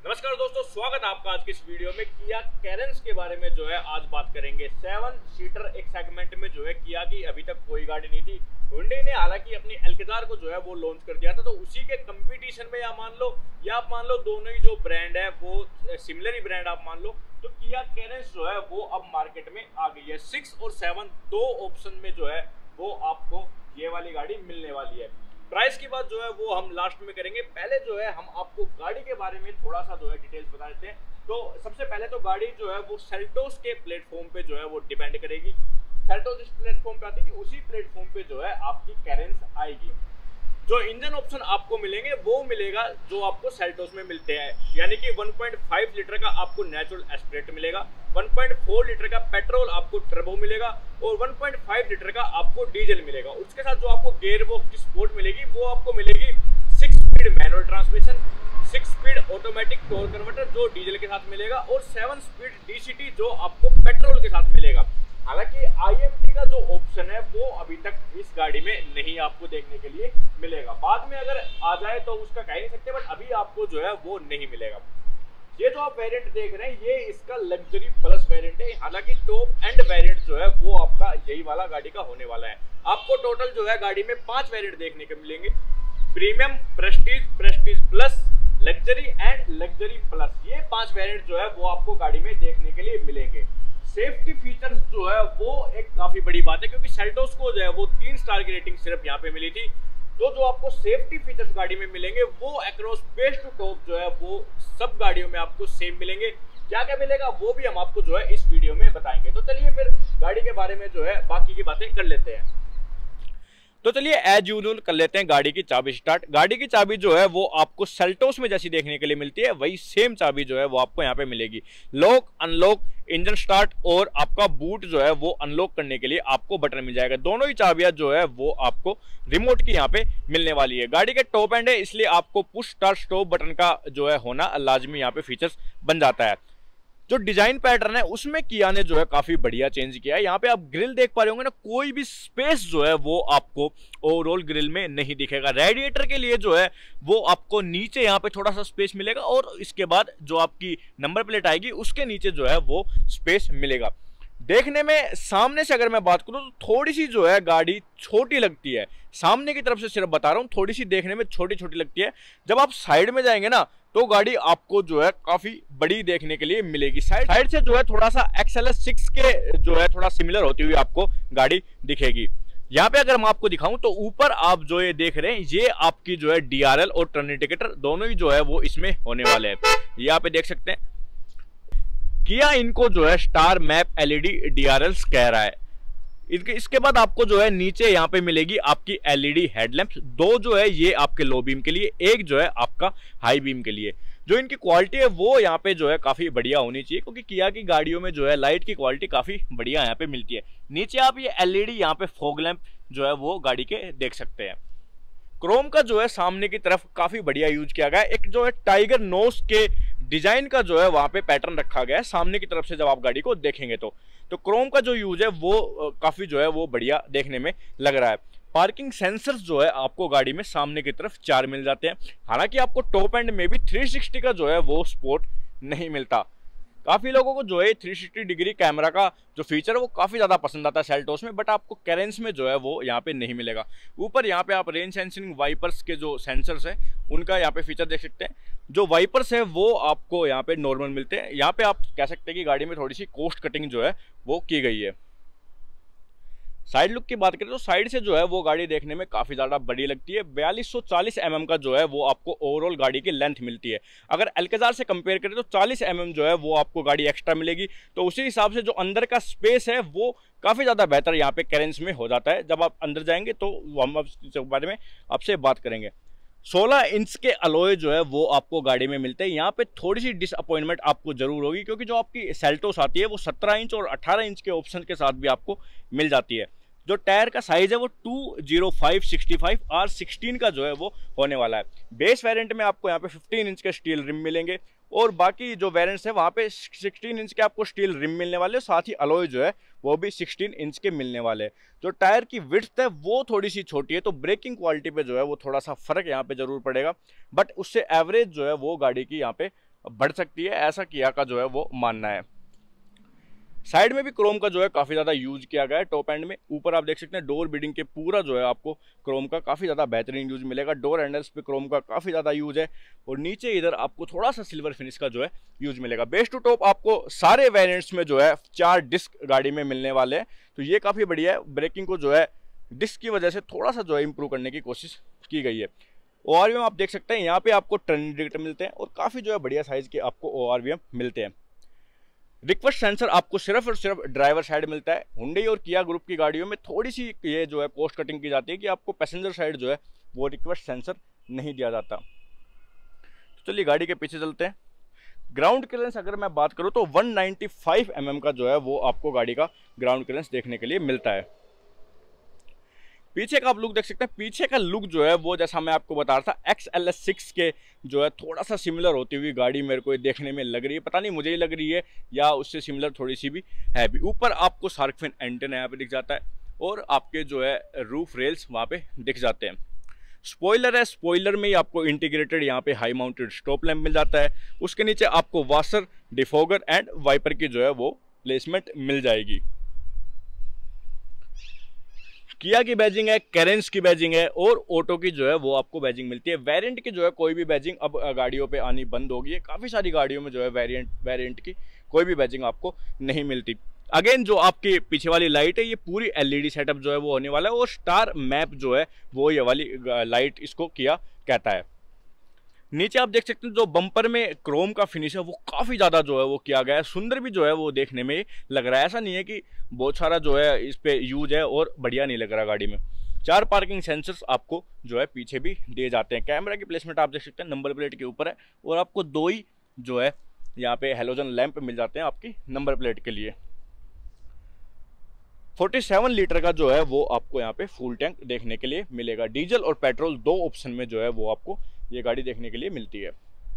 नमस्कार दोस्तों, स्वागत है आपका आज की इस वीडियो में। किया कैरेंस के बारे में जो है आज बात करेंगे। 7 सीटर एक सेगमेंट में जो है किया की अभी तक कोई गाड़ी नहीं थी। हुंडई ने हालांकि अपनी अल्काज़ार को जो है वो लॉन्च कर दिया था, तो उसी के कंपटीशन में आप मान लो दोनों ही जो ब्रांड है वो सिमिलर ही ब्रांड आप मान लो, तो किया कैरेंस जो है वो अब मार्केट में आ गई है। 6 और 7 दो ऑप्शन में जो है वो आपको ये वाली गाड़ी मिलने वाली है। प्राइस की बात जो है वो हम लास्ट में करेंगे। पहले जो है हम आपको गाड़ी के बारे में थोड़ा सा जो है डिटेल्स बता देते हैं। तो सबसे पहले तो गाड़ी जो है वो सेल्टोस के प्लेटफॉर्म पे जो है वो डिपेंड करेगी। सेल्टोस जिस प्लेटफॉर्म पे आती थी उसी प्लेटफॉर्म पे जो है आपकी कैरेंस आएगी। जो इंजन ऑप्शन आपको मिलेंगे वो मिलेगा जो आपको सेल्टोस में मिलते हैं, यानी कि 1.5 लीटर का आपको नेचुरल एस्पिरेट मिलेगा, 1.4 लीटर का पेट्रोल आपको टर्बो मिलेगा और 1.5 लीटर का आपको डीजल मिलेगा। उसके साथ जो आपको गियर बॉक्स की सपोर्ट मिलेगी वो आपको मिलेगी 6 speed manual transmission, 6 speed automatic torque converter जो डीजल के साथ मिलेगा और 7 स्पीड डीसीटी जो आपको पेट्रोल के साथ मिलेगा। हालांकि आईएमटी का जो ऑप्शन है वो अभी तक इस गाड़ी में नहीं आपको देखने के लिए मिलेगा। बाद में अगर आ जाए तो उसका कह नहीं सकते, बट अभी आपको जो है वो नहीं मिलेगा। ये जो आप वेरिएंट देख रहे हैं ये इसका लग्जरी प्लस वेरिएंट है। हालांकि टॉप एंड वेरिएंट जो है वो आपका यही वाला गाड़ी का होने वाला है। आपको टोटल जो है गाड़ी में 5 वेरिएंट देखने को मिलेंगे। Premium, prestige, prestige plus, luxury and luxury plus, ये 5 वेरिएंट जो है वो आपको गाड़ी में देखने के लिए मिलेंगे। सेफ्टी फीचर्स जो है वो एक काफी बड़ी बात है, क्योंकि सेल्टोस को जो है वो 3 स्टार की रेटिंग सिर्फ यहाँ पे मिली थी। तो जो आपको सेफ्टी फीचर्स गाड़ी में मिलेंगे वो अक्रॉस बेस टू टॉप जो है वो सब गाड़ियों में आपको सेम मिलेंगे। क्या क्या मिलेगा वो भी हम आपको जो है इस वीडियो में बताएंगे। तो चलिए फिर गाड़ी के बारे में जो है बाकी की बातें कर लेते हैं। तो चलिए एज यूजुअल कर लेते हैं गाड़ी की चाबी स्टार्ट। गाड़ी की चाबी जो है वो आपको सेल्टोस में जैसी देखने के लिए मिलती है वही सेम चाबी जो है वो आपको यहाँ पे मिलेगी। लॉक, अनलॉक, इंजन स्टार्ट और आपका बूट जो है वो अनलॉक करने के लिए आपको बटन मिल जाएगा। दोनों ही चाबियां जो है वो आपको रिमोट की यहाँ पे मिलने वाली है। गाड़ी के टॉप एंड है इसलिए आपको पुश स्टार्ट स्टॉप बटन का जो है होना लाजमी यहाँ पे फीचर्स बन जाता है। जो डिजाइन पैटर्न है उसमें किया ने जो है काफी बढ़िया चेंज किया है। यहाँ पे आप ग्रिल देख पा रहे होंगे ना, कोई भी स्पेस जो है वो आपको ओवरऑल ग्रिल में नहीं दिखेगा। रेडिएटर के लिए जो है वो आपको नीचे यहाँ पे थोड़ा सा स्पेस मिलेगा और इसके बाद जो आपकी नंबर प्लेट आएगी उसके नीचे जो है वो स्पेस मिलेगा। देखने में सामने से अगर मैं बात करूं तो थोड़ी सी जो है गाड़ी छोटी लगती है। सामने की तरफ से सिर्फ बता रहा हूं, थोड़ी सी देखने में छोटी छोटी लगती है। जब आप साइड में जाएंगे ना तो गाड़ी आपको जो है काफी बड़ी देखने के लिए मिलेगी। साइड से जो है थोड़ा सा XLS 6 के जो है थोड़ा सिमिलर होती हुई आपको गाड़ी दिखेगी। यहाँ पे अगर मैं आपको दिखाऊं तो ऊपर आप जो ये देख रहे हैं ये आपकी जो है DRL और टर्न इंडिकेटर दोनों ही जो है वो इसमें होने वाले हैं। यहाँ पे देख सकते हैं किया इनको जो है स्टार मैप LED DRLs कह रहा है। इसके बाद आपको जो है नीचे यहाँ पे मिलेगी आपकी LED हेडलैम्प्स, दो जो है ये आपके लो बीम के लिए, एक जो है आपका हाई बीम के लिए। जो इनकी क्वालिटी है वो यहाँ पे जो है काफी बढ़िया होनी चाहिए, क्योंकि किया की गाड़ियों में जो है लाइट की क्वालिटी काफी बढ़िया यहाँ पे मिलती है। नीचे आप ये LED यहाँ पे फॉग लैंप जो है वो गाड़ी के देख सकते हैं। क्रोम का जो है सामने की तरफ काफी बढ़िया यूज किया गया है। एक जो है टाइगर नोज के डिजाइन का जो है वहां पे पैटर्न रखा गया है सामने की तरफ से। जब आप गाड़ी को देखेंगे तो क्रोम का जो यूज है वो काफी जो है वो बढ़िया देखने में लग रहा है। पार्किंग सेंसर्स जो है आपको गाड़ी में सामने की तरफ 4 मिल जाते हैं। हालांकि आपको टॉप एंड में भी 360 का जो है वो सपोर्ट नहीं मिलता। काफी लोगों को जो है 360 डिग्री कैमरा का जो फीचर है वो काफी ज्यादा पसंद आता है सेल्टोस में, बट आपको कैरेंस में जो है वो यहाँ पे नहीं मिलेगा। ऊपर यहाँ पे आप रेन सेंसिंग वाइपर्स के जो सेंसर्स हैं उनका यहाँ पे फीचर देख सकते हैं। जो वाइपर्स है वो आपको यहाँ पे नॉर्मल मिलते हैं। यहाँ पे आप कह सकते हैं कि गाड़ी में थोड़ी सी कोस्ट कटिंग जो है वो की गई है। साइड लुक की बात करें तो साइड से जो है वो गाड़ी देखने में काफी ज्यादा बड़ी लगती है। 4240 mm का जो है वो आपको ओवरऑल गाड़ी की लेंथ मिलती है। अगर अल्काज़ार से कंपेयर करें तो 40 mm जो है वो आपको गाड़ी एक्स्ट्रा मिलेगी। तो उसी हिसाब से जो अंदर का स्पेस है वो काफी ज्यादा बेहतर यहाँ पे कैरेंस में हो जाता है। जब आप अंदर जाएंगे तो हम इस बारे में आपसे बात करेंगे। 16 इंच के अलॉय जो है वो आपको गाड़ी में मिलते हैं। यहाँ पे थोड़ी सी डिसअपॉइंटमेंट आपको जरूर होगी, क्योंकि जो आपकी सेल्टोस आती है वो 17 इंच और 18 इंच के ऑप्शन के साथ भी आपको मिल जाती है। जो टायर का साइज है वो 205/65 R16 का जो है वो होने वाला है। बेस वेरिएंट में आपको यहाँ पे 15 इंच के स्टील रिम मिलेंगे और बाकी जो वेरिएंट्स है वहाँ पे 16 इंच के आपको स्टील रिम मिलने वाले, साथ ही अलॉय जो है वो भी 16 इंच के मिलने वाले हैं। जो टायर की विड्थ है वो थोड़ी सी छोटी है, तो ब्रेकिंग क्वालिटी पे जो है वो थोड़ा सा फर्क यहाँ पे जरूर पड़ेगा, बट उससे एवरेज जो है वो गाड़ी की यहाँ पे बढ़ सकती है, ऐसा किया का जो है वो मानना है। साइड में भी क्रोम का जो है काफ़ी ज़्यादा यूज किया गया है टॉप एंड में। ऊपर आप देख सकते हैं डोर बीडिंग के पूरा जो है आपको क्रोम का काफ़ी ज़्यादा बेहतरीन यूज मिलेगा। डोर हैंडल्स पे क्रोम का काफ़ी ज़्यादा यूज है और नीचे इधर आपको थोड़ा सा सिल्वर फिनिश का जो है यूज मिलेगा। बेस टू टॉप आपको सारे वेरिएंट्स में जो है 4 डिस्क गाड़ी में मिलने वाले हैं, तो ये काफ़ी बढ़िया है। ब्रेकिंग को जो है डिस्क की वजह से थोड़ा सा जो है इंप्रूव करने की कोशिश की गई है। ORVM आप देख सकते हैं यहाँ पे आपको टर्न इंडिकेटर मिलते हैं और काफ़ी जो है बढ़िया साइज़ के आपको ORVM मिलते हैं। रिक्वेस्ट सेंसर आपको सिर्फ और सिर्फ ड्राइवर साइड मिलता है। हुंडई और किया ग्रुप की गाड़ियों में थोड़ी सी ये जो है कॉस्ट कटिंग की जाती है कि आपको पैसेंजर साइड जो है वो रिक्वेस्ट सेंसर नहीं दिया जाता। तो चलिए गाड़ी के पीछे चलते हैं। ग्राउंड क्लियरेंस अगर मैं बात करूं तो 195 mm का जो है वो आपको गाड़ी का ग्राउंड क्लियरेंस देखने के लिए मिलता है। पीछे का आप लुक देख सकते हैं। पीछे का लुक जो है वो जैसा मैं आपको बता रहा था XLS6 के जो है थोड़ा सा सिमिलर होती हुई गाड़ी मेरे को देखने में लग रही है। पता नहीं मुझे ही लग रही है या उससे सिमिलर थोड़ी सी भी है भी। ऊपर आपको शार्क फिन एंटेना यहाँ पे दिख जाता है और आपके जो है रूफ रेल्स वहाँ पे दिख जाते हैं। स्पॉइलर है, स्पॉइलर में ही आपको इंटीग्रेटेड यहाँ पे हाई माउंटेड स्टॉप लैम्प मिल जाता है। उसके नीचे आपको वाशर, डिफोगर एंड वाइपर की जो है वो प्लेसमेंट मिल जाएगी। किया की बैजिंग है, कैरेंस की बैजिंग है और ऑटो की जो है वो आपको बैजिंग मिलती है। वेरिएंट की जो है कोई भी बैजिंग अब गाड़ियों पे आनी बंद होगी। काफ़ी सारी गाड़ियों में जो है वेरिएंट की कोई भी बैजिंग आपको नहीं मिलती। अगेन जो आपकी पीछे वाली लाइट है ये पूरी LED सेटअप जो है वो होने वाला है और स्टार मैप जो है वो ये वाली लाइट इसको किया कहता है। नीचे आप देख सकते हैं जो बम्पर में क्रोम का फिनिश है वो काफ़ी ज़्यादा जो है वो किया गया है। सुंदर भी जो है वो देखने में लग रहा है। ऐसा नहीं है कि बहुत सारा जो है इस पे यूज है और बढ़िया नहीं लग रहा गाड़ी में। 4 पार्किंग सेंसर्स आपको जो है पीछे भी दिए जाते हैं। कैमरा की प्लेसमेंट आप देख सकते हैं नंबर प्लेट के ऊपर है और आपको 2 ही जो है यहाँ पे हेलोजन लैंप मिल जाते हैं आपकी नंबर प्लेट के लिए। 47 लीटर का जो है वो आपको यहाँ पे फुल टैंक देखने के लिए मिलेगा। डीजल और पेट्रोल 2 ऑप्शन में जो है वो आपको ये गाड़ी देखने के लिए मिलती है।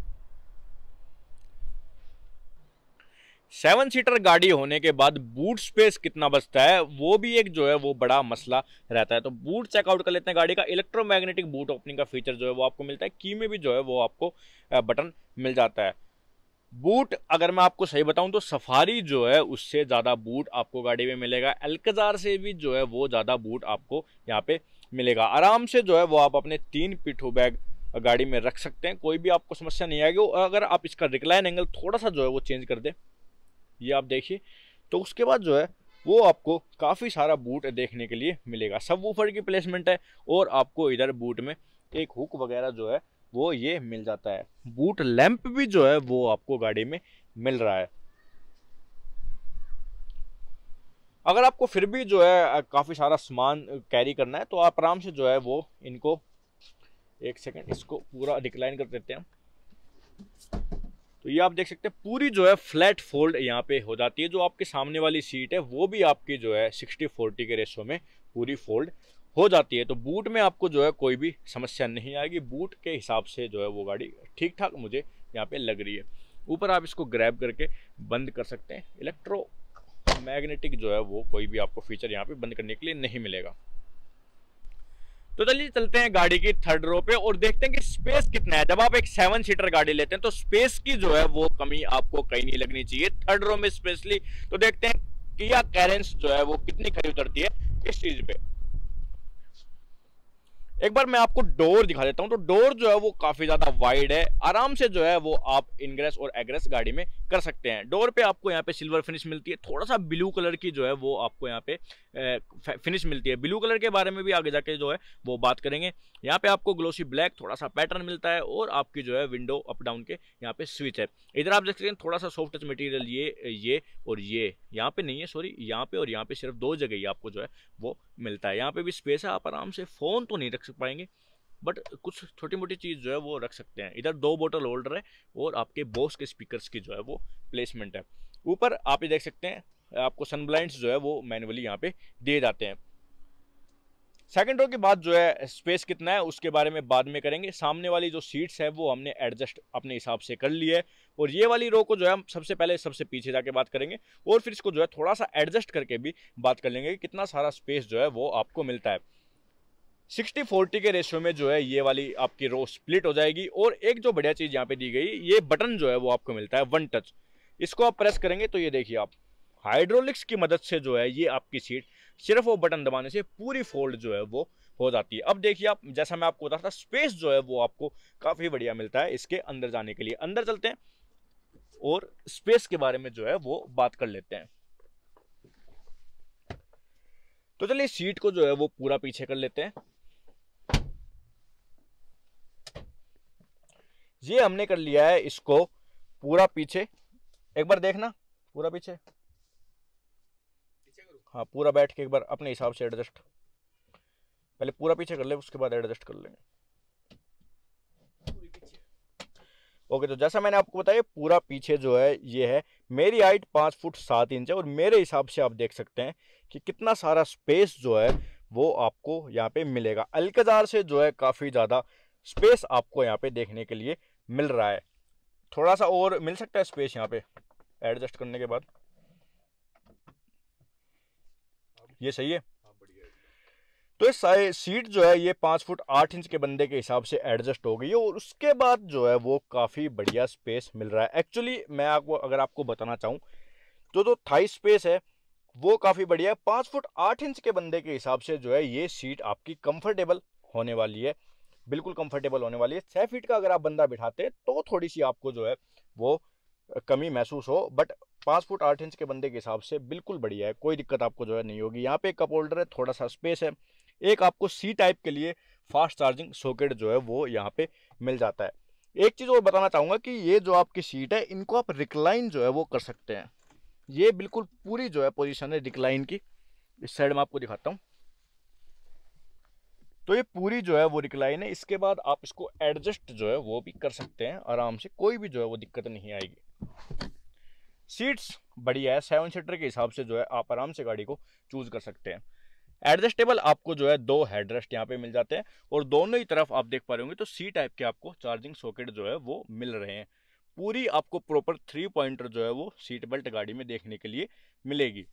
7 सीटर गाड़ी होने के बाद बूट स्पेस कितना बचता है वो भी एक जो है वो बड़ा मसला रहता है। तो बूट चेकआउट कर लेते हैं गाड़ी का। इलेक्ट्रोमैग्नेटिक बूट ओपनिंग का फीचर जो है वो आपको मिलता है। की में भी जो है वो आपको बटन मिल जाता है। बूट अगर मैं आपको सही बताऊं तो सफारी जो है उससे ज़्यादा बूट आपको गाड़ी में मिलेगा। अल्कजार से भी जो है वो ज़्यादा बूट आपको यहाँ पे मिलेगा। आराम से जो है वो आप अपने 3 पिट्ठू बैग गाड़ी में रख सकते हैं, कोई भी आपको समस्या नहीं आएगी। अगर आप इसका रिक्लाइन एंगल थोड़ा सा जो है वो चेंज कर दें, ये आप देखिए, तो उसके बाद जो है वो आपको काफ़ी सारा बूट देखने के लिए मिलेगा। सबवूफर की प्लेसमेंट है और आपको इधर बूट में एक हुक वगैरह जो है वो ये मिल जाता है। बूट लैंप भी जो है वो आपको गाड़ी में मिल रहा है। अगर आपको फिर भी जो है काफ़ी सारा सामान कैरी करना है तो आप आराम से जो है वो इनको, एक सेकंड इसको पूरा डिक्लाइन कर देते हैं। तो ये आप देख सकते हैं पूरी जो है फ्लैट फोल्ड यहाँ पे हो जाती है। जो आपके सामने वाली सीट है वो भी आपकी जो है 60-40 के रेशो में पूरी फोल्ड हो जाती है। तो बूट में आपको जो है कोई भी समस्या नहीं आएगी। बूट के हिसाब से जो है वो गाड़ी ठीक ठाक मुझे यहाँ पे लग रही है। ऊपर आप इसको ग्रैब करके बंद कर सकते हैं। इलेक्ट्रो मैग्नेटिक जो है वो कोई भी आपको फीचर यहाँ पे बंद करने के लिए नहीं मिलेगा। तो चलिए चलते हैं गाड़ी की थर्ड रो पे और देखते हैं कि स्पेस कितना है। जब आप एक 7 सीटर गाड़ी लेते हैं तो स्पेस की जो है वो कमी आपको कहीं नहीं लगनी चाहिए। थर्ड रो में स्पेशली तो देखते हैं किया कैरेंस जो है वो कितनी खरी उतरती है इस चीज पे। एक बार मैं आपको डोर दिखा देता हूं। तो डोर जो है वो काफी ज्यादा वाइड है। आराम से जो है वो आप इनग्रेस और एग्रेस गाड़ी में कर सकते हैं। डोर पे आपको यहाँ पे सिल्वर फिनिश मिलती है। थोड़ा सा ब्लू कलर की जो है वो आपको यहाँ पे फिनिश मिलती है। ब्लू कलर के बारे में भी आगे जाके जो है वो बात करेंगे। यहाँ पे आपको ग्लोसी ब्लैक थोड़ा सा पैटर्न मिलता है और आपकी जो है विंडो अप डाउन के यहाँ पे स्विच है। इधर आप देख सकते हैं थोड़ा सा सॉफ्ट टच मटेरियल ये और ये यहाँ पे नहीं है, सॉरी, यहाँ पे और यहाँ पे सिर्फ 2 जगह ही आपको जो है वो मिलता है। यहाँ पे भी स्पेस है। आप आराम से फोन तो नहीं रख पाएंगे बट कुछ छोटी मोटी चीज़ जो है वो रख सकते हैं। इधर 2 बोतल होल्डर है और आपके बोस के स्पीकर्स की जो है वो प्लेसमेंट है। ऊपर आप ये देख सकते हैं आपको सन ब्लाइंड्स जो है वो मैनुअली यहाँ पे दिए जाते हैं। सेकंड रो के बाद जो है स्पेस कितना है उसके बारे में बाद में करेंगे। सामने वाली जो सीट्स है वो हमने एडजस्ट अपने हिसाब से कर ली है और ये वाली रो को जो है हम सबसे पहले सबसे पीछे जाके बात करेंगे और फिर इसको जो है थोड़ा सा एडजस्ट करके भी बात कर लेंगे कि कितना सारा स्पेस जो है वो आपको मिलता है। 60-40 के रेशियो में जो है ये वाली आपकी रो स्प्लिट हो जाएगी। और एक जो बढ़िया चीज़ यहाँ पे दी गई, ये बटन जो है वो आपको मिलता है वन टच। इसको आप प्रेस करेंगे तो ये देखिए आप हाइड्रोलिक्स की मदद से जो है ये आपकी सीट सिर्फ वो बटन दबाने से पूरी फोल्ड जो है वो हो जाती है। अब देखिए आप, जैसा मैं आपको बता था, स्पेस जो है वो आपको काफ़ी बढ़िया मिलता है इसके अंदर जाने के लिए। अंदर चलते हैं और स्पेस के बारे में जो है वो बात कर लेते हैं। तो चलिए सीट को जो है वो पूरा पीछे कर लेते हैं। ये हमने कर लिया है इसको पूरा पीछे। एक बार देखना पूरा पीछे, हाँ पूरा बैठ के एक बार अपने हिसाब से एडजस्ट, पहले पूरा पीछे कर ले उसके बाद एडजस्ट कर लेंगे। ओके, तो जैसा मैंने आपको बताया पूरा पीछे जो है ये है। मेरी हाइट 5 फुट 7 इंच है और मेरे हिसाब से आप देख सकते हैं कि कितना सारा स्पेस जो है वो आपको यहाँ पे मिलेगा। अल्कजार से जो है काफ़ी ज़्यादा स्पेस आपको यहाँ पे देखने के लिए मिल रहा है। थोड़ा सा और मिल सकता है स्पेस यहाँ पे एडजस्ट करने के बाद। ये सही है। तो ये सीट जो है ये 5 फुट 8 इंच के बंदे के हिसाब से एडजस्ट हो गई है और उसके बाद जो है वो काफ़ी बढ़िया स्पेस मिल रहा है। एक्चुअली मैं अगर आपको बताना चाहूँ तो जो थाई स्पेस है वो काफ़ी बढ़िया है। 5 फुट 8 इंच के बंदे के हिसाब से जो है ये सीट आपकी कंफर्टेबल होने वाली है, बिल्कुल कंफर्टेबल होने वाली है। 6 फीट का अगर आप बंदा बिठाते हैं तो थोड़ी सी आपको जो है वो कमी महसूस हो, बट 5 फुट 8 इंच के बंदे के हिसाब से बिल्कुल बढ़िया है, कोई दिक्कत आपको जो है नहीं होगी। यहाँ पे एक कप होल्डर है, थोड़ा सा स्पेस है, एक आपको सी टाइप के लिए फास्ट चार्जिंग सॉकेट जो है वो यहाँ पे मिल जाता है। एक चीज़ और बताना चाहूँगा कि ये जो आपकी सीट है इनको आप रिक्लाइन जो है वो कर सकते हैं। ये बिल्कुल पूरी जो है पोजीशन है रिक्लाइन की। इस साइड में आपको दिखाता हूँ, तो ये पूरी जो है वो रिक्लाइन है। इसके बाद आप इसको एडजस्ट जो है वो भी कर सकते हैं आराम से, कोई भी जो है वो दिक्कत नहीं आएगी। सीट्स बढ़िया है, 7 सीटर के हिसाब से जो है आप आराम से गाड़ी को चूज कर सकते हैं। एडजस्टेबल आपको जो है 2 हेडरेस्ट यहाँ पे मिल जाते हैं और दोनों ही तरफ आप देख पा रहे होंगे तो सी टाइप के आपको चार्जिंग सॉकेट जो है वो मिल रहे हैं। पूरी आपको प्रॉपर 3 पॉइंटर जो है वो सीट बेल्ट गाड़ी में देखने के लिए मिलेगी।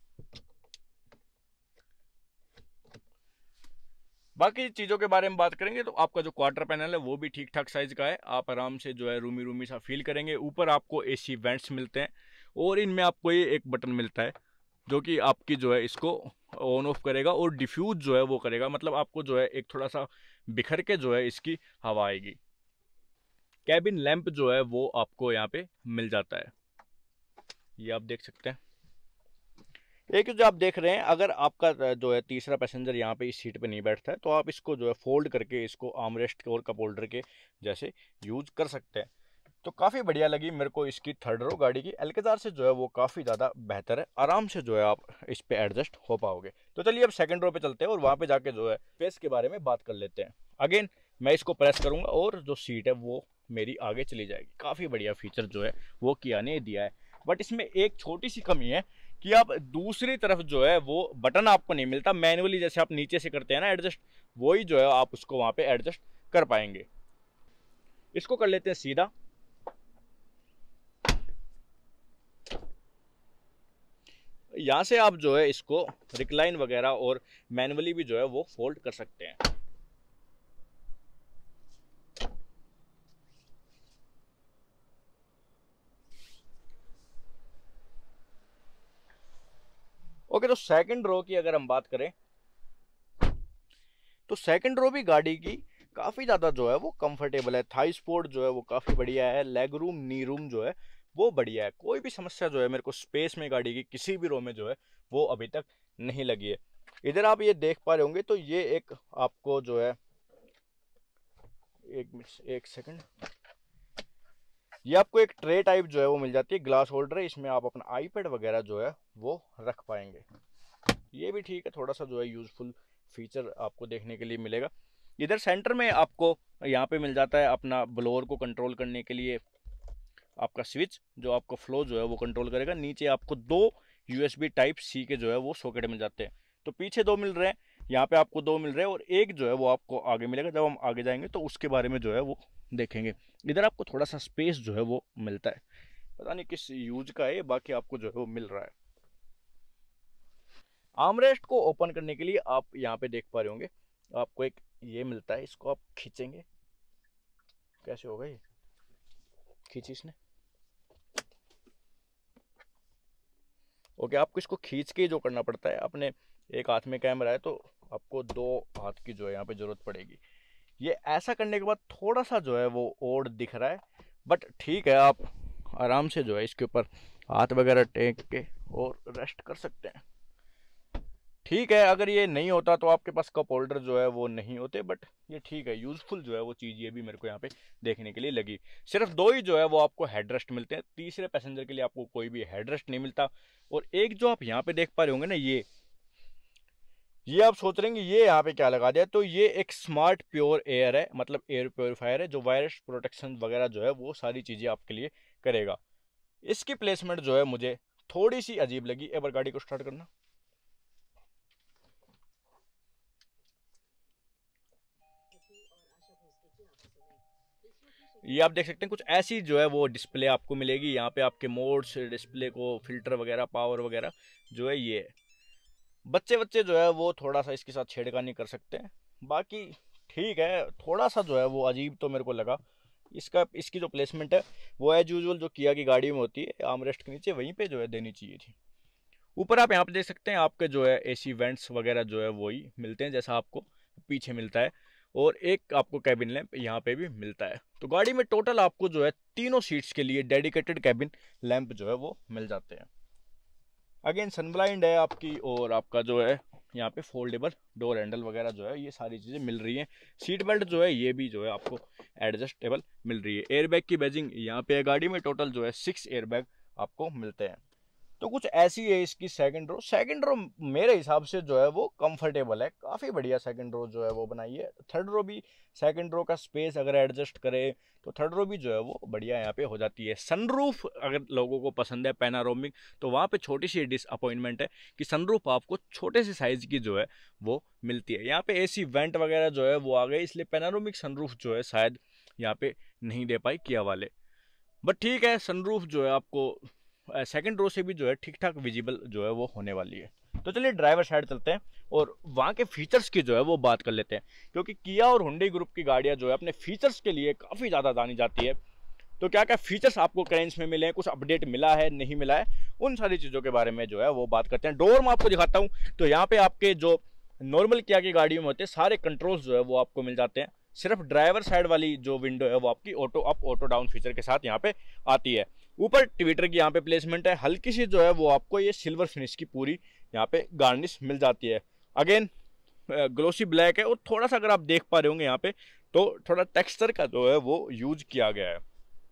बाकी चीज़ों के बारे में बात करेंगे तो आपका जो क्वार्टर पैनल है वो भी ठीक ठाक साइज का है, आप आराम से जो है रूमी रूमी सा फील करेंगे। ऊपर आपको एसी वेंट्स मिलते हैं और इनमें आपको ये एक बटन मिलता है जो कि आपकी जो है इसको ऑन ऑफ करेगा और डिफ्यूज जो है वो करेगा, मतलब आपको जो है एक थोड़ा सा बिखर के जो है इसकी हवा आएगी। कैबिन लैंप जो है वो आपको यहाँ पे मिल जाता है, ये आप देख सकते हैं। एक जो आप देख रहे हैं, अगर आपका जो है तीसरा पैसेंजर यहाँ पे इस सीट पे नहीं बैठता है तो आप इसको जो है फोल्ड करके इसको आर्मरेस्ट और कप होल्डर के जैसे यूज कर सकते हैं। तो काफ़ी बढ़िया लगी मेरे को इसकी थर्ड रो गाड़ी की। अल्कजार से जो है वो काफ़ी ज़्यादा बेहतर है, आराम से जो है आप इस पे एडजस्ट हो पाओगे। तो चलिए अब सेकंड रो पे चलते हैं और वहाँ पे जाके जो है स्पेस के बारे में बात कर लेते हैं। अगेन मैं इसको प्रेस करूँगा और जो सीट है वो मेरी आगे चली जाएगी। काफ़ी बढ़िया फीचर जो है वो किया ने दिया है, बट इसमें एक छोटी सी कमी है कि आप दूसरी तरफ जो है वो बटन आपको नहीं मिलता मैनुअली, जैसे आप नीचे से करते हैं ना एडजस्ट, वही जो है आप उसको वहाँ पे एडजस्ट कर पाएंगे। इसको कर लेते हैं सीधा। यहाँ से आप जो है इसको रिक्लाइन वगैरह और मैनुअली भी जो है वो फोल्ड कर सकते हैं। ओके, तो सेकंड रो की अगर हम बात करें तो सेकंड रो भी गाड़ी की काफ़ी ज़्यादा जो है वो कंफर्टेबल है। थाई सपोर्ट जो है वो काफ़ी बढ़िया है, लेग रूम नी रूम जो है वो बढ़िया है। कोई भी समस्या जो है मेरे को स्पेस में गाड़ी की किसी भी रो में जो है वो अभी तक नहीं लगी है। इधर आप ये देख पा रहे होंगे तो ये एक आपको जो है एक सेकंड, ये आपको एक ट्रे टाइप जो है वो मिल जाती है, ग्लास होल्डर है, इसमें आप अपना आईपैड वगैरह जो है वो रख पाएंगे। ये भी ठीक है, थोड़ा सा जो है यूजफुल फीचर आपको देखने के लिए मिलेगा। इधर सेंटर में आपको यहाँ पे मिल जाता है अपना ब्लोअर को कंट्रोल करने के लिए आपका स्विच, जो आपको फ्लो जो है वो कंट्रोल करेगा। नीचे आपको 2 USB टाइप सी के जो है वो सॉकेट मिल जाते हैं। तो पीछे 2 मिल रहे हैं, यहाँ पे आपको 2 मिल रहे हैं और एक जो है वो आपको आगे मिलेगा। जब हम आगे जाएंगे तो उसके बारे में जो है वो देखेंगे। इधर आपको थोड़ा सा स्पेस जो है वो मिलता है, पता नहीं किस यूज का है, बाकी आपको जो है वो मिल रहा है। आर्मरेस्ट को ओपन करने के लिए आप यहाँ पे देख पा रहे होंगे आपको एक ये मिलता है, इसको आप खींचेंगे, कैसे होगा ये, खींची इसने, ओके। आपको इसको खींच के जो करना पड़ता है, अपने एक हाथ में कैमरा है तो आपको 2 हाथ की जो है यहाँ पे जरूरत पड़ेगी। ये ऐसा करने के बाद थोड़ा सा जो है वो ओड दिख रहा है, बट ठीक है, आप आराम से जो है इसके ऊपर हाथ वगैरह टेक के और रेस्ट कर सकते हैं। ठीक है, अगर ये नहीं होता तो आपके पास कप होल्डर जो है वो नहीं होते, बट ये ठीक है, यूजफुल जो है वो चीज़ ये भी मेरे को यहाँ पे देखने के लिए लगी। सिर्फ 2 ही जो है वो आपको हेडरेस्ट मिलते हैं, तीसरे पैसेंजर के लिए आपको कोई भी हेडरेस्ट नहीं मिलता। और एक जो आप यहाँ पे देख पा रहे होंगे ना, ये आप सोच रहे हैं ये यहाँ पे क्या लगा दिया, तो ये एक स्मार्ट प्योर एयर है, मतलब एयर प्योरीफायर है, जो वायरस प्रोटेक्शन वगैरह जो है वो सारी चीज़ें आपके लिए करेगा। इसकी प्लेसमेंट जो है मुझे थोड़ी सी अजीब लगी। एक बार गाड़ी को स्टार्ट करना, ये आप देख सकते हैं कुछ ऐसी जो है वो डिस्प्ले आपको मिलेगी। यहाँ पे आपके मोड्स, डिस्प्ले को फिल्टर वगैरह, पावर वगैरह जो है ये बच्चे जो है वो थोड़ा सा इसके साथ छेड़खानी कर सकते हैं, बाकी ठीक है। थोड़ा सा जो है वो अजीब तो मेरे को लगा। इसकी जो प्लेसमेंट है वो एज यूजुअल जो किया की गाड़ी में होती है, आर्मरेस्ट के नीचे वहीं पे जो है देनी चाहिए थी। ऊपर आप यहाँ पे देख सकते हैं आपके जो है एसी वेंट्स वगैरह जो है वही मिलते हैं जैसा आपको पीछे मिलता है, और एक आपको कैबिन लैंप यहाँ पे भी मिलता है। तो गाड़ी में टोटल आपको जो है तीनों सीट्स के लिए डेडिकेटेड कैबिन लैंप जो है वो मिल जाते हैं। अगेन सनब्लाइंड है आपकी, और आपका जो है यहाँ पे फोल्डेबल डोर हैंडल वगैरह जो है ये सारी चीज़ें मिल रही हैं। सीट बेल्ट जो है ये भी जो है आपको एडजस्टेबल मिल रही है। एयरबैग की बैजिंग यहाँ पे है। गाड़ी में टोटल जो है 6 एयरबैग आपको मिलते हैं। तो कुछ ऐसी है इसकी सेकंड रो मेरे हिसाब से जो है वो कंफर्टेबल है, काफ़ी बढ़िया सेकंड रो जो है वो बनाई है। थर्ड रो भी, सेकंड रो का स्पेस अगर एडजस्ट करे तो थर्ड रो भी जो है वो बढ़िया यहाँ पे हो जाती है। सनरूफ अगर लोगों को पसंद है पैनारोमिक, तो वहाँ पे छोटी सी डिसअपॉइंटमेंट है कि सनरूफ आपको छोटे से साइज़ की जो है वो मिलती है। यहाँ पे एसी वेंट वगैरह जो है वो आ गए, इसलिए पैनारोमिक सनरूफ जो है शायद यहाँ पे नहीं दे पाई किया वाले, बट ठीक है, सनरूफ जो है आपको सेकंड रो से भी जो है ठीक ठाक विजिबल जो है वो होने वाली है। तो चलिए ड्राइवर साइड चलते हैं और वहाँ के फीचर्स की जो है वो बात कर लेते हैं, क्योंकि किया और हुंडई ग्रुप की गाड़ियाँ जो है अपने फीचर्स के लिए काफ़ी ज़्यादा जानी जाती है। तो क्या क्या फीचर्स आपको करेंस में मिले हैं, कुछ अपडेट मिला है नहीं मिला है, उन सारी चीज़ों के बारे में जो है वो बात करते हैं। डोर में आपको दिखाता हूँ, तो यहाँ पे आपके जो नॉर्मल किया की गाड़ियों में होते हैं सारे कंट्रोल्स जो है वो आपको मिल जाते हैं। सिर्फ ड्राइवर साइड वाली जो विंडो है वो आपकी auto up auto down feature के साथ यहाँ पे आती है। ऊपर ट्विटर की यहाँ पे प्लेसमेंट है, हल्की सी जो है वो आपको ये सिल्वर फिनिश की पूरी यहाँ पे गार्निश मिल जाती है। अगेन ग्लोसी ब्लैक है, और थोड़ा सा अगर आप देख पा रहे होंगे यहाँ पे तो थोड़ा टेक्सचर का जो है वो यूज किया गया है।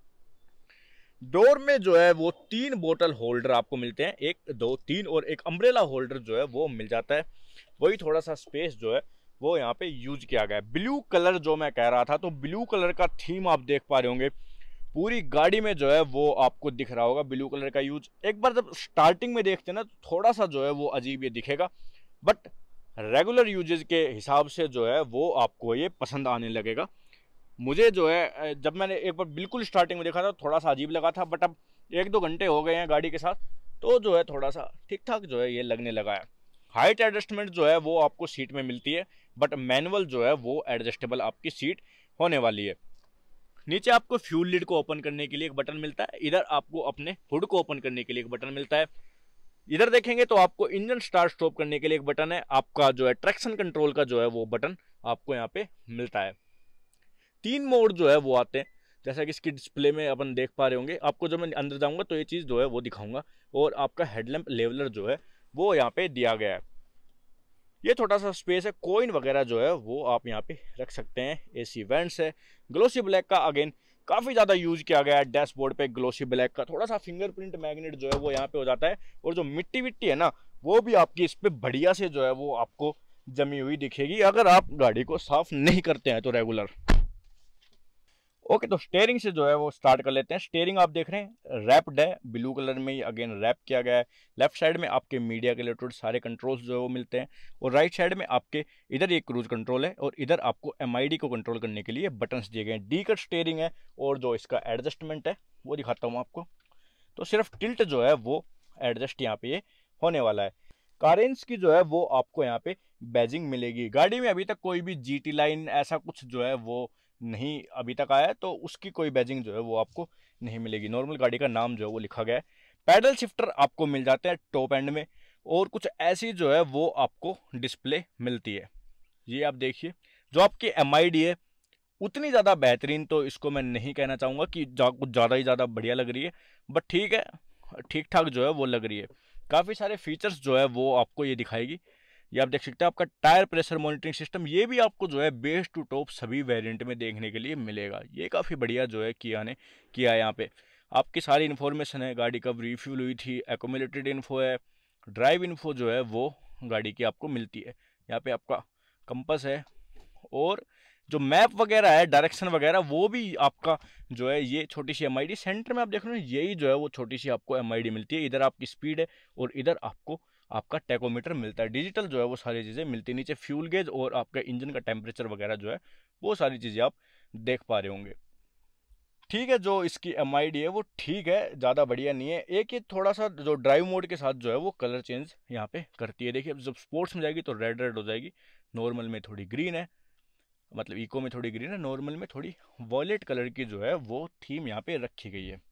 डोर में जो है वो 3 बोतल होल्डर आपको मिलते हैं, 1 2 3, और एक अम्ब्रेला होल्डर जो है वो मिल जाता है। वही थोड़ा सा स्पेस जो है वो यहाँ पे यूज किया गया है। ब्लू कलर जो मैं कह रहा था, तो ब्लू कलर का थीम आप देख पा रहे होंगे पूरी गाड़ी में जो है वो आपको दिख रहा होगा ब्लू कलर का यूज। एक बार जब स्टार्टिंग में देखते हैं ना तो थोड़ा सा जो है वो अजीब ये दिखेगा, बट रेगुलर यूजेज के हिसाब से जो है वो आपको ये पसंद आने लगेगा। मुझे जो है जब मैंने एक बार बिल्कुल स्टार्टिंग में देखा था थोड़ा सा अजीब लगा था, बट अब 1-2 घंटे हो गए हैं गाड़ी के साथ तो जो है थोड़ा सा ठीक ठाक जो है ये लगने लगा है। हाइट एडजस्टमेंट जो है वो आपको सीट में मिलती है, बट मैनुअल जो है वो एडजस्टेबल आपकी सीट होने वाली है। नीचे आपको फ्यूल लिड को ओपन करने के लिए एक बटन मिलता है, इधर आपको अपने हुड को ओपन करने के लिए एक बटन मिलता है। इधर देखेंगे तो आपको इंजन स्टार्ट स्टॉप करने के लिए एक बटन है। आपका जो है ट्रैक्शन कंट्रोल का जो है वो बटन आपको यहाँ पे मिलता है। 3 मोड जो है वो आते हैं, जैसा कि इसकी डिस्प्ले में अपन देख पा रहे होंगे। आपको जब मैं अंदर जाऊंगा तो ये चीज़ जो है वो दिखाऊंगा, और आपका हेडलैम्प लेवलर जो है वो यहाँ पे दिया गया है। ये छोटा सा स्पेस है, कॉइन वगैरह जो है वो आप यहाँ पे रख सकते हैं। एसी वेंट्स है, ग्लोसी ब्लैक का अगेन काफ़ी ज़्यादा यूज किया गया है डैशबोर्ड पे। ग्लोसी ब्लैक का थोड़ा सा फिंगरप्रिंट मैग्नेट जो है वो यहाँ पे हो जाता है, और जो मिट्टी विट्टी है ना वो भी आपकी इस पे बढ़िया से जो है वो आपको जमी हुई दिखेगी अगर आप गाड़ी को साफ नहीं करते हैं तो रेगुलर। ओके, तो स्टेयरिंग से जो है वो स्टार्ट कर लेते हैं। स्टेयरिंग आप देख रहे हैं रैप्ड है, ब्लू कलर में ही अगेन रैप किया गया है। लेफ्ट साइड में आपके मीडिया के रिलेटेड सारे कंट्रोल्स जो है वो मिलते हैं, और राइट साइड में आपके इधर एक क्रूज कंट्रोल है, और इधर आपको MID को कंट्रोल करने के लिए बटन्स दिए गए हैं। डी कट स्टेयरिंग है, और जो इसका एडजस्टमेंट है वो दिखाता हूँ आपको। तो सिर्फ टिल्ट जो है वो एडजस्ट यहाँ पे ये होने वाला है। कारेंस की जो है वो आपको यहाँ पे बैजिंग मिलेगी। गाड़ी में अभी तक कोई भी GT लाइन ऐसा कुछ जो है वो नहीं अभी तक आया है, तो उसकी कोई बैजिंग जो है वो आपको नहीं मिलेगी। नॉर्मल गाड़ी का नाम जो है वो लिखा गया है। पैडल शिफ्टर आपको मिल जाते हैं टॉप एंड में, और कुछ ऐसी जो है वो आपको डिस्प्ले मिलती है। ये आप देखिए, जो आपकी MID है उतनी ज़्यादा बेहतरीन तो इसको मैं नहीं कहना चाहूँगा कि कुछ ज़्यादा ही ज़्यादा बढ़िया लग रही है, बट ठीक है, ठीक ठाक जो है वो लग रही है। काफ़ी सारे फीचर्स जो है वो आपको ये दिखाएगी। ये आप देख सकते हैं, आपका टायर प्रेशर मॉनिटरिंग सिस्टम, ये भी आपको जो है बेस टू टॉप सभी वेरिएंट में देखने के लिए मिलेगा। ये काफ़ी बढ़िया जो है किया ने किया है। यहाँ पे आपकी सारी इन्फॉर्मेशन है, गाड़ी कब रिफ्यूल हुई थी, एकोमोडेटेड इन्फो है, ड्राइव इन्फो जो है वो गाड़ी की आपको मिलती है। यहाँ पे आपका कंपास है, और जो मैप वगैरह है, डायरेक्शन वगैरह, वो भी आपका जो है ये छोटी सी MID सेंटर में आप देख रहे हो, यही जो है वो छोटी सी आपको MID मिलती है। इधर आपकी स्पीड है और इधर आपको आपका टैकोमीटर मिलता है। डिजिटल जो है वो सारी चीज़ें मिलती है। नीचे फ्यूल गेज और आपका इंजन का टेम्परेचर वगैरह जो है वो सारी चीज़ें आप देख पा रहे होंगे। ठीक है, जो इसकी MID है वो ठीक है, ज़्यादा बढ़िया नहीं है। एक ये थोड़ा सा जो ड्राइव मोड के साथ जो है वो कलर चेंज यहाँ पे करती है। देखिए, जब स्पोर्ट्स में जाएगी तो रेड रेड हो जाएगी, नॉर्मल में थोड़ी ग्रीन है, मतलब इको में थोड़ी ग्रीन है, नॉर्मल में थोड़ी वॉयलेट कलर की जो है वो थीम यहाँ पे रखी गई है।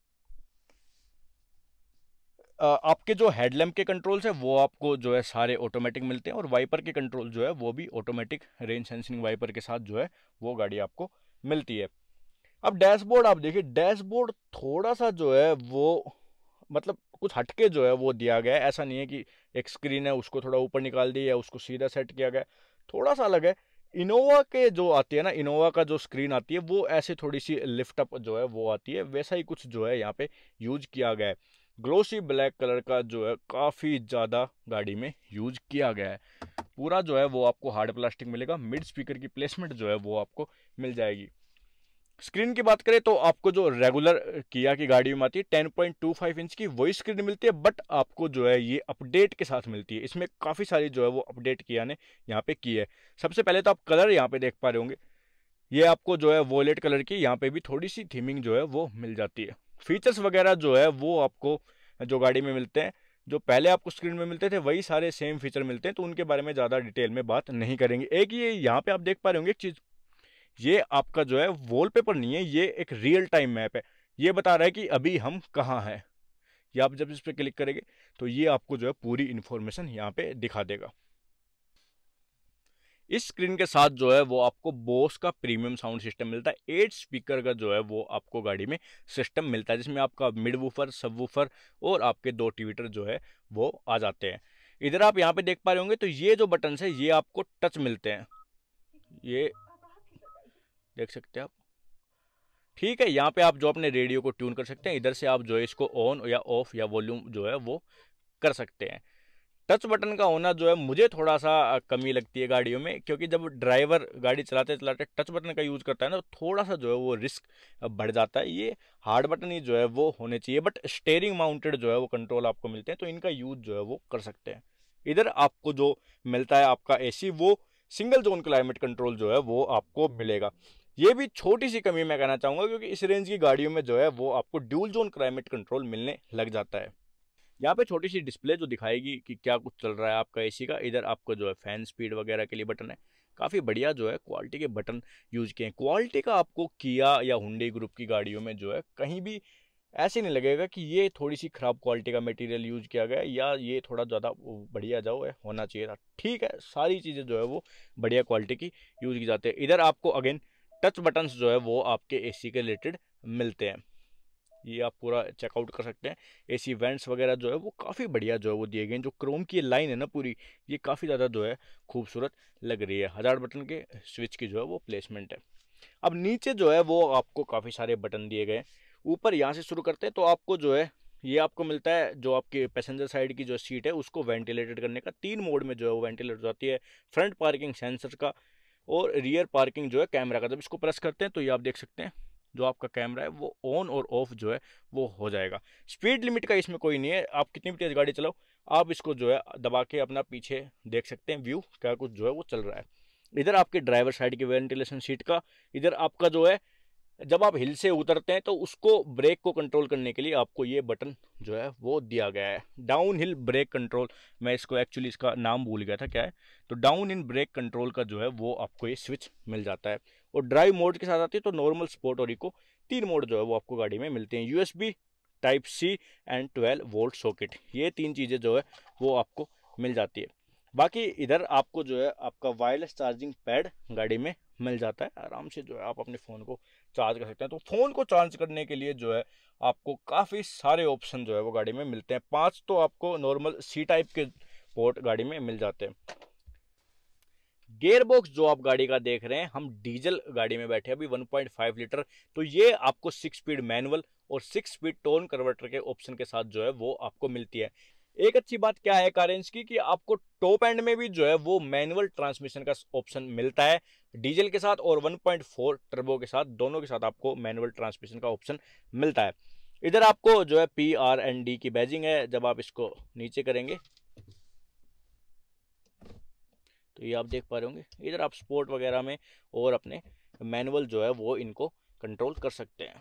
आपके जो हेडलैम्प के कंट्रोल्स है वो आपको जो है सारे ऑटोमेटिक मिलते हैं, और वाइपर के कंट्रोल जो है वो भी ऑटोमेटिक रेंज सेंसिंग वाइपर के साथ जो है वो गाड़ी आपको मिलती है। अब डैशबोर्ड आप देखिए, डैशबोर्ड थोड़ा सा जो है वो मतलब कुछ हटके जो है वो दिया गया है। ऐसा नहीं है कि एक स्क्रीन है उसको थोड़ा ऊपर निकाल दिया या उसको सीधा सेट किया गया, थोड़ा सा अलग है। इनोवा के जो आती है ना, इनोवा का जो स्क्रीन आती है वो ऐसे थोड़ी सी लिफ्ट अप जो है वो आती है, वैसा ही कुछ जो है यहाँ पे यूज किया गया है। ग्लोसी ब्लैक कलर का जो है काफ़ी ज़्यादा गाड़ी में यूज किया गया है। पूरा जो है वो आपको हार्ड प्लास्टिक मिलेगा। मिड स्पीकर की प्लेसमेंट जो है वो आपको मिल जाएगी। स्क्रीन की बात करें तो आपको जो रेगुलर किया की गाड़ी में आती है 10.25 इंच की वही स्क्रीन मिलती है, बट आपको जो है ये अपडेट के साथ मिलती है। इसमें काफ़ी सारी जो है वो अपडेट किया ने यहाँ पे की है। सबसे पहले तो आप कलर यहाँ पे देख पा रहे होंगे, ये आपको जो है वॉयलेट कलर की यहाँ पे भी थोड़ी सी थीमिंग जो है वो मिल जाती है। फीचर्स वगैरह जो है वो आपको जो गाड़ी में मिलते हैं, जो पहले आपको स्क्रीन में मिलते थे वही सारे सेम फीचर मिलते हैं, तो उनके बारे में ज़्यादा डिटेल में बात नहीं करेंगे। एक ये यहाँ पे आप देख पा रहे होंगे एक चीज़, ये आपका जो है वॉलपेपर नहीं है, ये एक रियल टाइम मैप है। ये बता रहा है कि अभी हम कहाँ हैं। ये आप जब इस पर क्लिक करेंगे तो ये आपको जो है पूरी इंफॉर्मेशन यहाँ पे दिखा देगा। इस स्क्रीन के साथ जो है वो आपको बोस का प्रीमियम साउंड सिस्टम मिलता है। 8 स्पीकर का जो है वो आपको गाड़ी में सिस्टम मिलता है, जिसमें आपका मिड वूफर, सब वूफर और आपके 2 ट्विटर जो है वो आ जाते हैं। इधर आप यहाँ पे देख पा रहे होंगे, तो ये जो बटन है ये आपको टच मिलते हैं, ये देख सकते हैं आप। ठीक है, यहाँ पे आप जो अपने रेडियो को ट्यून कर सकते हैं, इधर से आप जो है इसको ऑन या ऑफ या वॉल्यूम जो है वो कर सकते हैं। टच बटन का होना जो है मुझे थोड़ा सा कमी लगती है गाड़ियों में, क्योंकि जब ड्राइवर गाड़ी चलाते चलाते टच बटन का यूज़ करता है ना, तो थोड़ा सा जो है वो रिस्क बढ़ जाता है। ये हार्ड बटन ही जो है वो होने चाहिए, बट स्टेयरिंग माउंटेड जो है वो कंट्रोल आपको मिलते हैं, तो इनका यूज़ जो है वो कर सकते हैं। इधर आपको जो मिलता है आपका AC, वो सिंगल जोन क्लाइमेट कंट्रोल जो है वो आपको मिलेगा। ये भी छोटी सी कमी मैं कहना चाहूँगा, क्योंकि इस रेंज की गाड़ियों में जो है वो आपको ड्यूल जोन क्लाइमेट कंट्रोल मिलने लग जाता है। यहाँ पे छोटी सी डिस्प्ले जो दिखाएगी कि क्या कुछ चल रहा है आपका AC का। इधर आपको जो है फैन स्पीड वगैरह के लिए बटन है। काफ़ी बढ़िया जो है क्वालिटी के बटन यूज किए हैं। क्वालिटी का आपको किया या हुंडई ग्रुप की गाड़ियों में जो है कहीं भी ऐसे नहीं लगेगा कि ये थोड़ी सी ख़राब क्वालिटी का मटेरियल यूज किया गया है या ये थोड़ा ज़्यादा बढ़िया जो है होना चाहिए था। ठीक है, सारी चीज़ें जो है वो बढ़िया क्वालिटी की यूज की जाती है। इधर आपको अगेन टच बटन्स जो है वो आपके AC के रिलेटेड मिलते हैं, ये आप पूरा चेकआउट कर सकते हैं। AC वेंट्स वगैरह जो है वो काफ़ी बढ़िया जो है वो दिए गए हैं। जो क्रोम की लाइन है ना पूरी, ये काफ़ी ज़्यादा जो है खूबसूरत लग रही है। 1000 बटन के स्विच की जो है वो प्लेसमेंट है। अब नीचे जो है वो आपको काफ़ी सारे बटन दिए गए। ऊपर यहाँ से शुरू करते हैं तो आपको जो है ये आपको मिलता है, जो आपके पैसेंजर साइड की जो सीट है उसको वेंटिलेटेड करने का 3 मोड में जो है वो वेंटिलेट हो जाती है। फ्रंट पार्किंग सेंसर का और रियर पार्किंग जो है कैमरा का। जब इसको प्रेस करते हैं तो ये आप देख सकते हैं जो आपका कैमरा है वो ऑन और ऑफ जो है वो हो जाएगा। स्पीड लिमिट का इसमें कोई नहीं है, आप कितनी भी तेज़ गाड़ी चलाओ आप इसको जो है दबा के अपना पीछे देख सकते हैं व्यू क्या कुछ जो है वो चल रहा है। इधर आपके ड्राइवर साइड की वेंटिलेशन सीट का, इधर आपका जो है जब आप हिल से उतरते हैं तो उसको ब्रेक को कंट्रोल करने के लिए आपको ये बटन जो है वो दिया गया है, डाउन हिल ब्रेक कंट्रोल। मैं इसको एक्चुअली इसका नाम भूल गया था क्या है, तो डाउन इन ब्रेक कंट्रोल का जो है वो आपको ये स्विच मिल जाता है। और ड्राइव मोड के साथ आती है तो नॉर्मल, स्पोर्ट और इको, 3 मोड जो है वो आपको गाड़ी में मिलते हैं। USB type C and 12 volt socket, ये 3 चीज़ें जो है वो आपको मिल जाती है। बाकी इधर आपको जो है आपका वायरलेस चार्जिंग पैड गाड़ी में मिल जाता है, आराम से जो है आप अपने फ़ोन को चार्ज कर सकते हैं। तो फ़ोन को चार्ज करने के लिए जो है आपको काफ़ी सारे ऑप्शन जो है वो गाड़ी में मिलते हैं। 5 तो आपको नॉर्मल C टाइप के पोर्ट गाड़ी में मिल जाते हैं। गियर बॉक्स जो आप गाड़ी का देख रहे हैं, हम डीजल गाड़ी में बैठे हैं अभी 1.5 लीटर, तो ये आपको 6 स्पीड मैनुअल और 6 स्पीड टोन कन्वर्टर के ऑप्शन के साथ जो है वो आपको मिलती है। एक अच्छी बात क्या है कारेंस की, कि आपको टॉप एंड में भी जो है वो मैनुअल ट्रांसमिशन का ऑप्शन मिलता है डीजल के साथ, और 1.4 टर्बो के साथ, दोनों के साथ आपको मैनुअल ट्रांसमिशन का ऑप्शन मिलता है। इधर आपको जो है PRND की बैजिंग है, जब आप इसको नीचे करेंगे तो ये आप देख पा रहे होंगे। इधर आप स्पोर्ट वगैरह में और अपने मैनुअल जो है वो इनको कंट्रोल कर सकते हैं।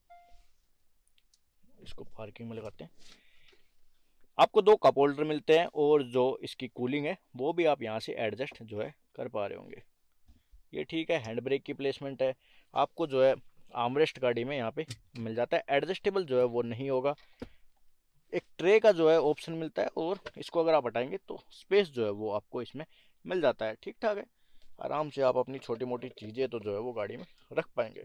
इसको पार्किंग में लगाते हैं। आपको 2 कप होल्डर मिलते हैं, और जो इसकी कूलिंग है वो भी आप यहाँ से एडजस्ट जो है कर पा रहे होंगे। ये ठीक है, हैंड ब्रेक की प्लेसमेंट है। आपको जो है आर्मरेस्ट गाड़ी में यहाँ पे मिल जाता है, एडजस्टेबल जो है वो नहीं होगा। एक ट्रे का जो है ऑप्शन मिलता है, और इसको अगर आप हटाएंगे तो स्पेस जो है वो आपको इसमें मिल जाता है। ठीक ठाक है, आराम से आप अपनी छोटी मोटी चीज़ें तो जो है वो गाड़ी में रख पाएंगे।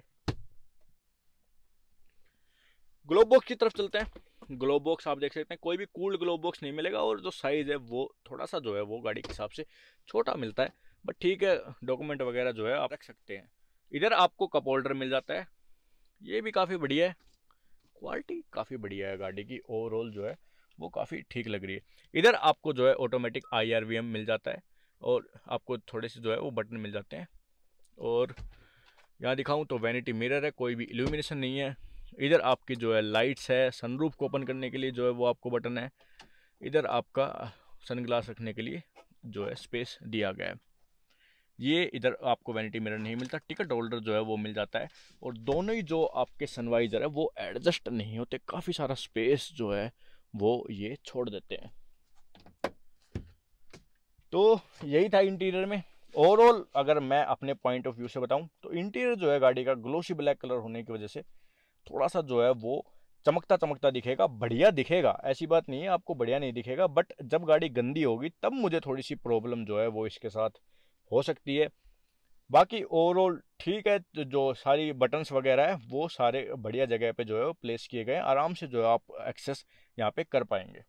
ग्लोब बॉक्स की तरफ चलते हैं। ग्लोब बॉक्स आप देख सकते हैं, कोई भी कूल्ड ग्लोब बॉक्स नहीं मिलेगा, और जो साइज़ है वो थोड़ा सा जो है वो गाड़ी के हिसाब से छोटा मिलता है, बट ठीक है, डॉक्यूमेंट वगैरह जो है आप रख सकते हैं। इधर आपको कप होल्डर मिल जाता है, ये भी काफ़ी बढ़िया है, क्वालिटी काफ़ी बढ़िया है गाड़ी की, ओवरऑल जो है वो काफ़ी ठीक लग रही है। इधर आपको जो है ऑटोमेटिक IRVM मिल जाता है, और आपको थोड़े से जो है वो बटन मिल जाते हैं। और यहाँ दिखाऊं तो वैनिटी मिरर है, कोई भी इल्यूमिनेशन नहीं है। इधर आपकी जो है लाइट्स है, सनरूफ को ओपन करने के लिए जो है वो आपको बटन है। इधर आपका सनग्लास रखने के लिए जो है स्पेस दिया गया है। ये इधर आपको वैनिटी मिरर नहीं मिलता। टिकट होल्डर जो है वो मिल जाता है, और दोनों ही जो आपके सनवाइजर है वो एडजस्ट नहीं होते, काफ़ी सारा स्पेस जो है वो ये छोड़ देते हैं। तो यही था इंटीरियर में। ओवरऑल अगर मैं अपने पॉइंट ऑफ व्यू से बताऊं तो इंटीरियर जो है गाड़ी का ग्लोसी ब्लैक कलर होने की वजह से थोड़ा सा जो है वो चमकता चमकता दिखेगा, बढ़िया दिखेगा, ऐसी बात नहीं है आपको बढ़िया नहीं दिखेगा, बट जब गाड़ी गंदी होगी तब मुझे थोड़ी सी प्रॉब्लम जो है वो इसके साथ हो सकती है। बाकी ओवरऑल ठीक है, जो सारी बटन्स वगैरह है वो सारे बढ़िया जगह पे जो है वो प्लेस किए गए हैं, आराम से जो है आप एक्सेस यहाँ पे कर पाएंगे।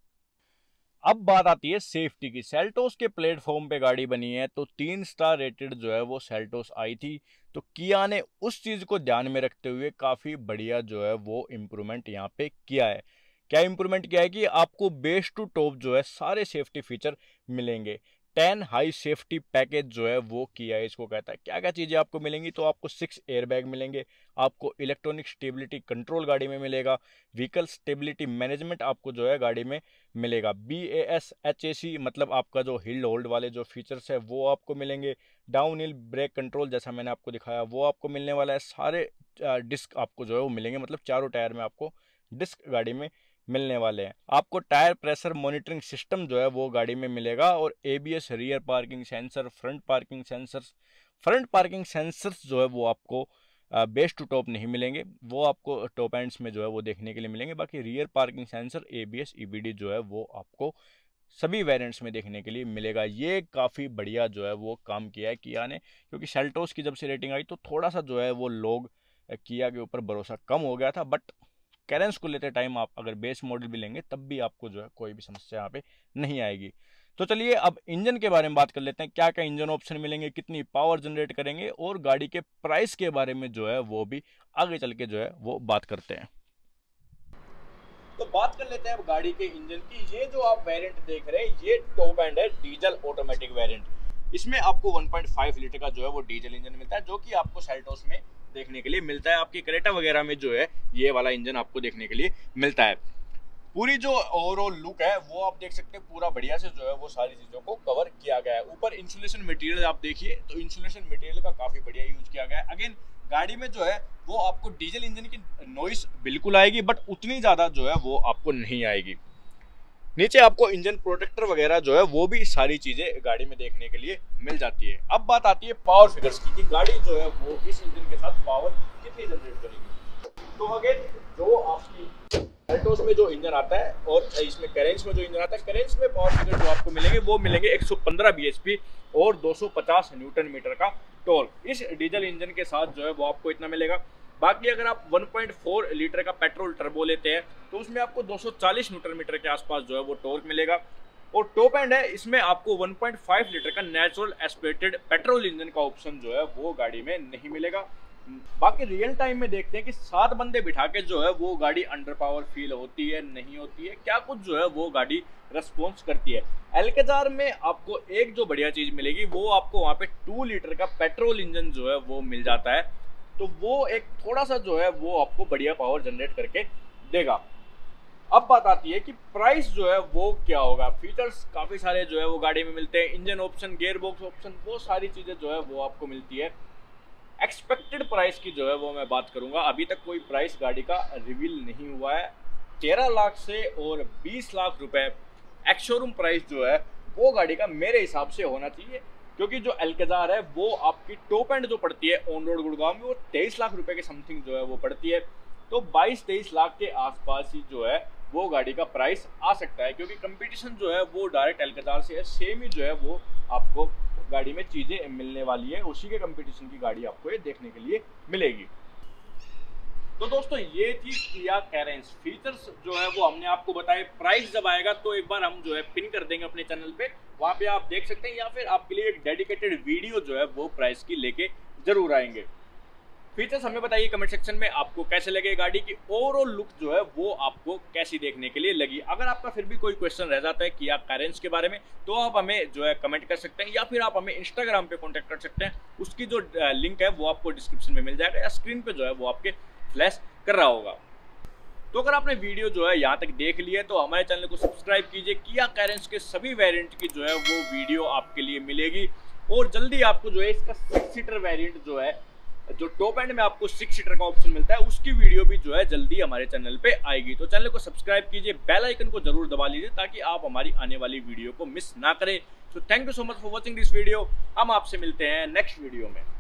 अब बात आती है सेफ्टी की। सेल्टोस के प्लेटफॉर्म पे गाड़ी बनी है, तो 3 स्टार रेटेड जो है वो सेल्टोस आई थी, तो किया ने उस चीज़ को ध्यान में रखते हुए काफ़ी बढ़िया जो है वो इम्प्रूवमेंट यहाँ पे किया है। क्या इम्प्रूवमेंट किया है कि आपको बेस टू टॉप जो है सारे सेफ्टी फीचर मिलेंगे। 10 हाई सेफ्टी पैकेज जो है वो किया है इसको कहता है। क्या क्या चीज़ें आपको मिलेंगी, तो आपको 6 एयरबैग मिलेंगे, आपको इलेक्ट्रॉनिक स्टेबिलिटी कंट्रोल गाड़ी में मिलेगा, व्हीकल स्टेबिलिटी मैनेजमेंट आपको जो है गाड़ी में मिलेगा, BAS HAC मतलब आपका जो हिल होल्ड वाले जो फीचर्स है वो आपको मिलेंगे, डाउन हिल ब्रेक कंट्रोल जैसा मैंने आपको दिखाया वो आपको मिलने वाला है, सारे डिस्क आपको जो है वो मिलेंगे, मतलब चारों टायर में आपको डिस्क गाड़ी में मिलने वाले हैं। आपको टायर प्रेशर मॉनिटरिंग सिस्टम जो है वो गाड़ी में मिलेगा, और ABS rear parking sensor, front parking sensors जो है वो आपको बेस टू टॉप नहीं मिलेंगे, वो आपको टॉप एंड्स में जो है वो देखने के लिए मिलेंगे। बाकी rear parking sensor, ABS EBD जो है वो आपको सभी वेरिएंट्स में देखने के लिए मिलेगा। ये काफ़ी बढ़िया जो है वो काम किया है किया ने, क्योंकि सेल्टोस की जब से रेटिंग आई तो थोड़ा सा जो है वो लोग किया के ऊपर भरोसा कम हो गया था, बट कैरेंस को लेते टाइम आप अगर बेस मॉडल भी लेंगे तब भी आपको जो है कोई भी समस्या यहाँ पे नहीं आएगी। तो चलिए अब इंजन के बारे में बात कर लेते हैं, क्या क्या इंजन ऑप्शन मिलेंगे, कितनी पावर जनरेट करेंगे, और गाड़ी के प्राइस के बारे में जो है वो भी आगे चल के जो है वो बात करते हैं। तो बात कर लेते हैं अब गाड़ी के इंजन की। ये जो आप वेरिएंट देख रहे हैं ये टॉप एंड है डीजल ऑटोमेटिक वेरिएंट। इसमें आपको 1.5 लीटर का जो है वो डीजल इंजन मिलता है, जो कि आपको सेल्टोस में देखने के लिए मिलता है। आपकी क्रेटा वगैरह में जो है ये वाला इंजन आपको देखने के लिए मिलता है। पूरी जो ओवरऑल लुक है वो आप देख सकते हैं, पूरा बढ़िया से जो है वो सारी चीज़ों को कवर किया गया है। ऊपर इंसुलेशन मटेरियल आप देखिए, तो इंसुलेशन मटेरियल का काफ़ी बढ़िया यूज किया गया है। अगेन गाड़ी में जो है वो आपको डीजल इंजन की नॉइस बिल्कुल आएगी, बट उतनी ज़्यादा जो है वो आपको नहीं आएगी। नीचे आपको इंजन प्रोटेक्टर वगैरह जो है वो भी सारी चीज़ें गाड़ी में देखने के लिए मिल जाती है। अब बात आती है पावर फिगर्स की कि गाड़ी जो है वो इस इंजन के साथ पावर कितनी जनरेट करेगी। तो अगेन जो आपकी एल्टोस में जो इंजन आता है और इसमें कैरेंस में जो इंजन आता है, कैरेंस में पावर फिगर जो आपको मिलेंगे वो मिलेंगे 115 bhp और 250 न्यूटन मीटर का टॉर्क। इस डीजल इंजन के साथ जो है वो आपको इतना मिलेगा। बाकी अगर आप 1.4 लीटर का पेट्रोल टर्बो लेते हैं तो उसमें आपको 240 न्यूटन मीटर के आसपास जो है वो टॉर्क मिलेगा। और टॉप एंड है, इसमें आपको 1.5 लीटर का नेचुरल एस्पिरेटेड पेट्रोल इंजन का ऑप्शन जो है वो गाड़ी में नहीं मिलेगा। बाकी रियल टाइम में देखते हैं कि 7 बंदे बिठा के जो है वो गाड़ी अंडर पावर फील होती है नहीं होती है, क्या कुछ जो है वो गाड़ी रेस्पॉन्स करती है। एल्केजार में आपको एक जो बढ़िया चीज़ मिलेगी वो आपको वहाँ पे 2 लीटर का पेट्रोल इंजन जो है वो मिल जाता है, तो वो एक थोड़ा सा जो है वो आपको बढ़िया पावर जनरेट करके देगा। अब बात आती है कि प्राइस जो है वो क्या होगा। फीचर्स काफ़ी सारे जो है वो गाड़ी में मिलते हैं, engine option, gear box option, वो सारी चीज़ें जो है वो आपको मिलती है। एक्सपेक्टेड प्राइस की जो है वो मैं बात करूंगा, अभी तक कोई प्राइस गाड़ी का रिवील नहीं हुआ है। 13 लाख से और 20 लाख रुपए एक्स शोरूम प्राइस जो है वो गाड़ी का मेरे हिसाब से होना चाहिए, क्योंकि जो एल्केजार है वो आपकी टॉप एंड जो पड़ती है ऑन रोड गुड़गांव में वो 23 लाख रुपए के समथिंग जो है वो पड़ती है। तो 22-23 लाख के आसपास ही जो है वो गाड़ी का प्राइस आ सकता है, क्योंकि कंपटीशन जो है वो डायरेक्ट एल्केजार से है, सेम ही जो है वो आपको गाड़ी में चीज़ें मिलने वाली है, उसी के कंपटीशन की गाड़ी आपको ये देखने के लिए मिलेगी। तो दोस्तों ये थी किया कैरेंस। फीचर्स जो है वो हमने आपको बताए। प्राइस जब आएगा तो एक बार हम जो है पिन कर देंगे अपने चैनल पे, वहाँ पे आप देख सकते हैं, या फिर आपके लिए एक डेडिकेटेड वीडियो जो है वो प्राइस की लेके जरूर आएंगे। फीचर्स हमें बताइए कमेंट सेक्शन में आपको कैसे लगे, गाड़ी की ओवरऑल लुक जो है वो आपको कैसी देखने के लिए लगी। अगर आपका फिर भी कोई क्वेश्चन रह जाता है किया कैरेंस के बारे में तो आप हमें जो है कमेंट कर सकते हैं, या फिर आप हमें इंस्टाग्राम पे कांटेक्ट कर सकते हैं। उसकी जो लिंक है वो आपको डिस्क्रिप्शन में मिल जाएगा, या स्क्रीन पे जो है वो आपके फ्लैश कर रहा होगा। तो अगर आपने वीडियो जो है यहाँ तक देख लिया है तो हमारे चैनल को सब्सक्राइब कीजिए। किया कैरेंस के सभी वेरिएंट की जो है वो वीडियो आपके लिए मिलेगी, और जल्दी आपको जो है इसका 6 सीटर वेरिएंट जो है, जो टॉप एंड में आपको 6 सीटर का ऑप्शन मिलता है, उसकी वीडियो भी जो है जल्दी हमारे चैनल पे आएगी। तो चैनल को सब्सक्राइब कीजिए, बेल आइकन को जरूर दबा लीजिए ताकि आप हमारी आने वाली वीडियो को मिस ना करें। तो thank you so much for watching this video. हम आपसे मिलते हैं नेक्स्ट वीडियो में।